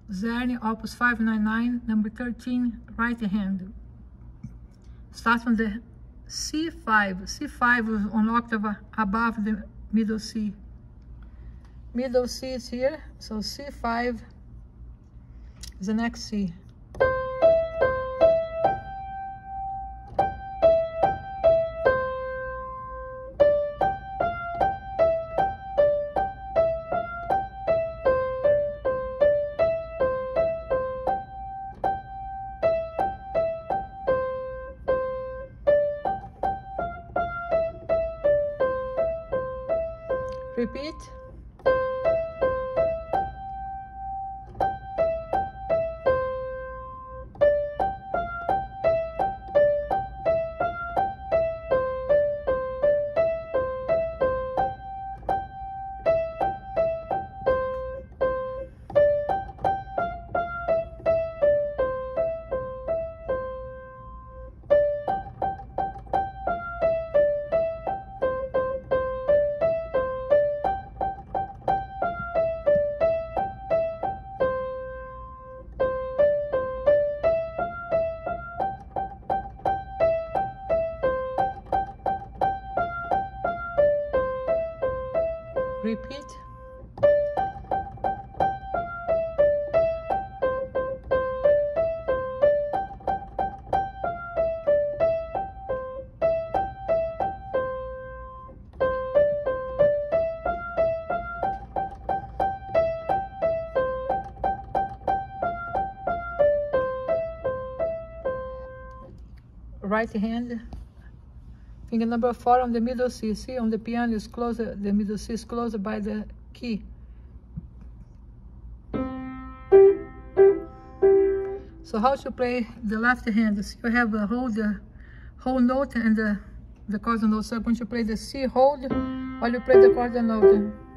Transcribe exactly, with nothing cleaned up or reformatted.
Czerny, opus five ninety-nine, number thirteen, right hand. Start from the C five. C five is one octave above the middle C. Middle C is here, so C five is the next C. Repeat. Repeat. Right hand, finger number four on the middle C. See, on the piano is closer, the middle C is closer by the key. So how to play the left hand? So you have a hold the whole note and the, the chord note. So I'm going to play the C hold while you play the chord note.